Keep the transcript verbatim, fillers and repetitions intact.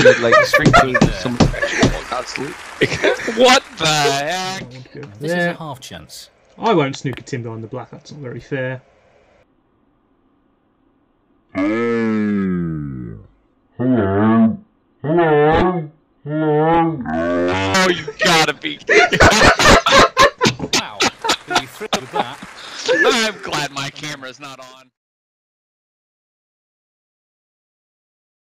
to like sprinkle some. Absolutely. What the heck? This Yeah. is a half chance. I won't snooker Tim behind the black. That's not very fair. Oh, you gotta be. Wow. You thrilled with that. I'm glad my camera's not on.